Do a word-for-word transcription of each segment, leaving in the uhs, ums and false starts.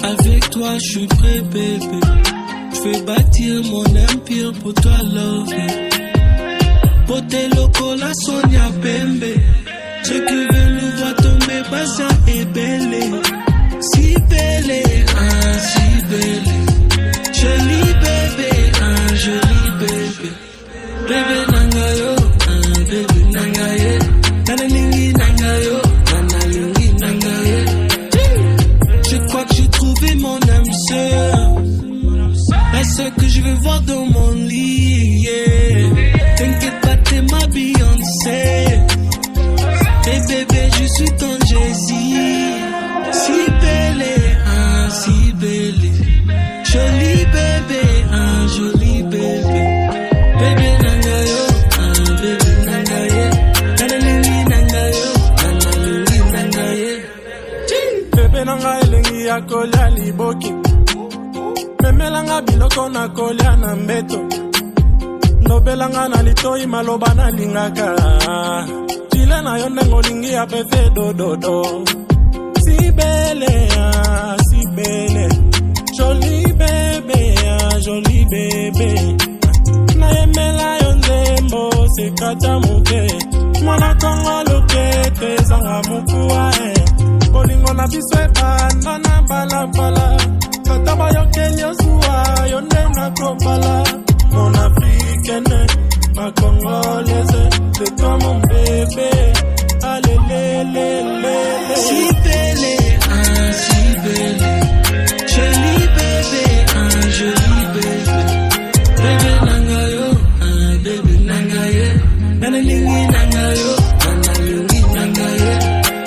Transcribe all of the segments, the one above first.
Avec toi, je suis prêt, bébé. Je vais bâtir mon empire pour toi, love. Beauté loco, la Sonia Pembe. Ceux qui veulent nous voir tomber, Bassia est belle. Si belle, ah, si belle. Joli bébé, ah, joli bébé. Bébé nangayo, ah, bébé nangaye. Nanalingi nangayo, nanalingi nangaye. Je crois que j'ai trouvé mon âme sœur. La seule que je veux voir dans mon lit, yeah. T'inquiète pas, t'es ma Beyoncé. Et bébé, je suis ton Jay-Z. Si belle, ah, si belle. Joli bébé, ah, joli bébé. Bébé nangayo, ah, bébé nangaye. Nanalingi nangayo, nanalingi nangaye. Bébé nangaye lengi ya kolia liboki. Memelanga biloko na kolia na mbeto. Nobelanga na litoi maloba na lingaka. Chile na yo ndengo lingi ya pefe do do do. Si belle, ah, si belle. Joli bébé, ah, joli bébé. Na yemela yo nzembo, se kata muke. Mwana kongo lokete, zanga mukua eh. Bolingo na biso ebanda na balabala. Kata bayokeli osuwa, yo ndenga kopala. Mon africaine, ma congolaise, c'est toi mon bébé. Allez, lé, lé, lé, lé. Si belle, ah, si belle. Joli bébé, ah, joli bébé. Bébé nangayo, ah, bébé nangaye. Nanalingi nangayo, nanalingi nangaye.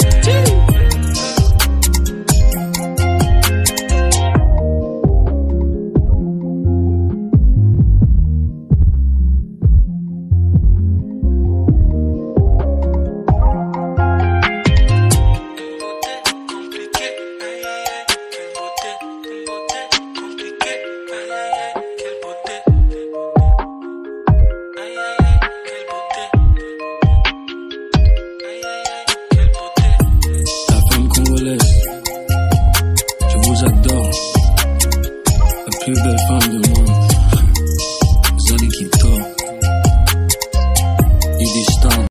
Je vous adore, la plus belle femme du monde, Zali Kito, Idishtan.